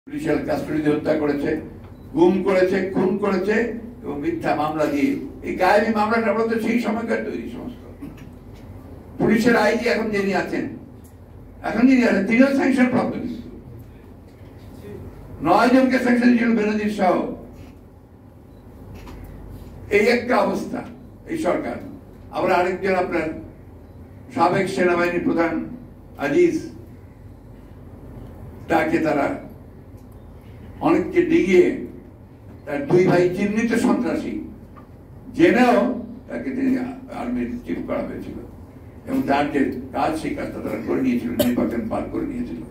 Judicial কাস্টডিতে হত্যা করেছে, গুম করেছে, খুন করেছে এবং মিথ্যা মামলা দিয়ে এই গায়েবী মামলাটা বলতে সেই সময়কার তৈরি সমস্ত। পুলিশের আইজি এখন যিনি আছেন তিনিও স্যাংশন প্রাপ্ত, কিন্তু 9 জনকে স্যাংশন ছিল বেনজির সহ। এই একটা অবস্থা এই সরকার। আবার আরেকজন আপনার সাবেক সেনাবাহিনী প্রধান আজিজ, তাকে তারা অনেককে ডিগিয়ে তার 2 ভাই চিহ্নিত সন্ত্রাসী জেনেও তাকে তিনি আর্মির চিফ করা হয়েছিল এবং তার যে কাজ সেই কাজটা তারা করে নিয়েছিল, নির্বাচন পার করে নিয়েছিল।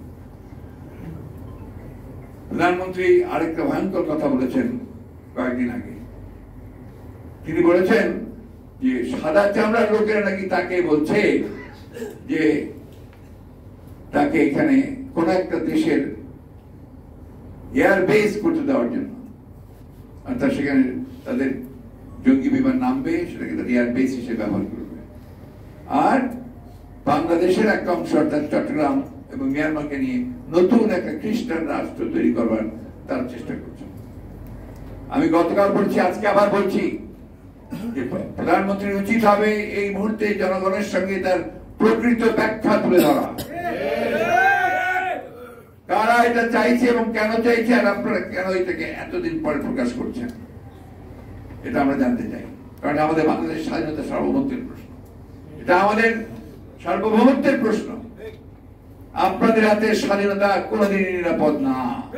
প্রধানমন্ত্রী আরেকটা ভয়ঙ্কর কথা বলেছেন কয়েকদিন আগে। তিনি বলেছেন যে সাদা চামড়ার লোকেরা নাকি তাকে বলছে যে তাকে এখানে কোন একটা দেশের এয়ার বেস করতে দেওয়ার জন্য, অর্থাৎ সেখানে তাদের জঙ্গি বিমান নামবে, সেটাকে তাদের এয়ার বেস হিসেবে ব্যবহার করবে। আর বাংলাদেশের একটা অংশ অর্থাৎ চট্টগ্রাম এবং মিয়ানমারকে নিয়ে নতুন একটা খ্রিস্টান রাষ্ট্র তৈরি করবার তার চেষ্টা করছে। আমি গতকাল বলছি, আজকে আবার বলছি যে প্রধানমন্ত্রীর উচিত হবে এই মুহূর্তে জনগণের সঙ্গে তার প্রকৃত ব্যাখ্যা তুলে ধরা। কারা এটা চাইছে এবং কেন চাইছে, আর আপনারা কেন এটাকে এতদিন পরে প্রকাশ করছেন, এটা আমরা জানতে চাই। কারণ আমাদের বাংলাদেশ স্বাধীনতা সার্বভৌমত্বের প্রশ্ন, এটা আমাদের সার্বভৌমত্বের প্রশ্ন। আপনাদের হাতে স্বাধীনতা কোনদিনই নিরাপদ না।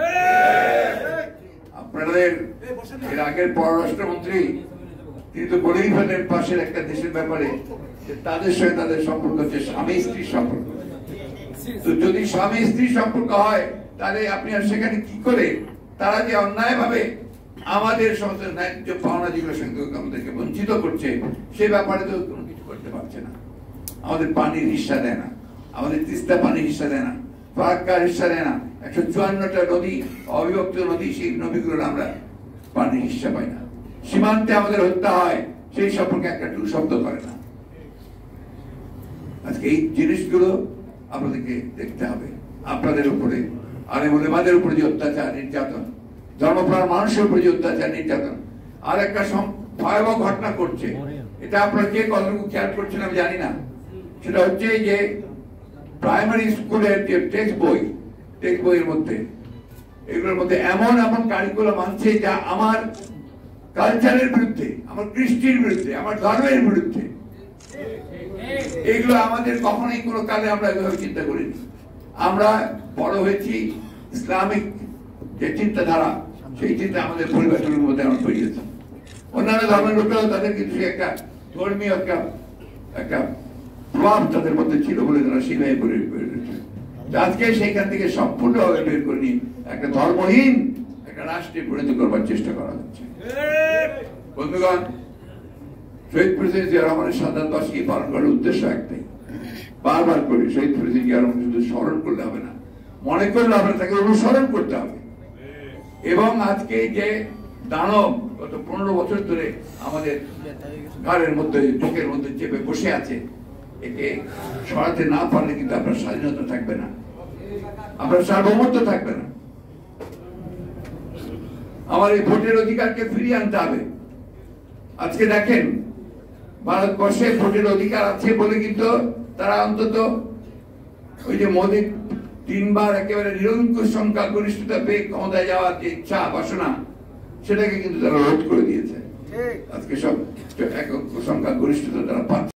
আপনাদের এর আগের পররাষ্ট্রমন্ত্রী তিনি তো বলেই ফেলেন পাশের একটা দেশের ব্যাপারে যে তাদের সঙ্গে তাদের সম্পর্ক হচ্ছে স্বামী স্ত্রীর সম্পর্ক। তো যদি স্বামী স্ত্রীর সম্পর্ক হয় তাহলে আপনি আর সেখানে কি করে তারা যে অন্যায় ভাবে আমাদের সমস্ত ন্যায্য পাওনা যেগুলো সঙ্গে আমাদেরকে বঞ্চিত করছে সে ব্যাপারে তো কোনো কিছু করতে পারছে না। আমাদের পানির হিস্সা দেয় না, আমাদের তিস্তা পানির হিস্সা দেয় না, ফারাক্কার হিস্সা দেয় না। 154টা নদী, অবিভক্ত নদী, সেই নদীগুলোর আমরা পানির হিস্সা পাই না। সীমান্তে আমাদের হত্যা হয়, সেই সম্পর্কে একটা টু শব্দ করে না। আজকে এই জিনিসগুলো আপনাদেরকে দেখতে হবে। আপনাদের উপরে আলেম ওলামাদের উপরে যে অত্যাচার নির্যাতন, ধর্মপ্রাণ মানুষের উপরে যে অত্যাচার নির্যাতন, আর একটা ভয়াবহ ঘটনা করছে, এটা আপনারা কে কতটুকু খেয়াল করছেন আমি জানি না। সেটা হচ্ছে যে প্রাইমারি স্কুলের যে টেক্সট বইয়ের মধ্যে এগুলোর মধ্যে এমন এমন কারিকুলাম আনছে যা আমার কালচারের বিরুদ্ধে, আমার কৃষ্টির বিরুদ্ধে, আমার ধর্মের বিরুদ্ধে। এগুলো আমাদের কখনোই কোনো কালে আমরা এভাবে চিন্তা করিনি। আমরা বড় হয়েছি ইসলামিক যে চিন্তাধারা, সেই চিন্তা আমাদের পরিবেশের মধ্যে আমরা তৈরিয়েছি। অন্যান্য ধর্মের লোকেরাও তাদের কিন্তু একটা ধর্মীয় একটা প্রভাব তাদের মধ্যে ছিল বলে তারা সেইভাবে বেরিয়েছে। আজকে সেইখান থেকে সম্পূর্ণভাবে বের করে নিয়ে একটা ধর্মহীন একটা রাষ্ট্রে পরিণত করবার চেষ্টা করা হচ্ছে। বন্ধুগণ, শহীদ প্রেসিডেন্ট জিয়া রহমানের সাধারণ বার্ষিকী পালন করার উদ্দেশ্য একটাই, বারবার করে শহীদ প্রেসিডেন্ট জিয়া রহমান শুধু স্মরণ করলে হবে না, মনে করলে হবে না, তাকে অনুসরণ করতে হবে। এবং আজকে যে দানব গত 15 বছর ধরে আমাদের ঘরের মধ্যে, বুকের মধ্যে চেপে বসে আছে, একে সরাতে না পারলে কিন্তু আপনার স্বাধীনতা থাকবে না, আপনার সার্বভৌমত্ব থাকবে না। আমার এই ভোটের অধিকারকে ফিরিয়ে আনতে হবে। আজকে দেখেন, ভারতবর্ষে ভোটের অধিকার আছে বলে কিন্তু তারা অন্তত ওই যে মোদী 3 বার একেবারে নিরঙ্কুশ সংখ্যাগরিষ্ঠতা পেয়ে ক্ষমতায় যাওয়ার যে ইচ্ছা বাসনা, সেটাকে কিন্তু তারা রোধ করে দিয়েছে। আজকে সব একক সংখ্যাগরিষ্ঠতা তারা পাচ্ছে।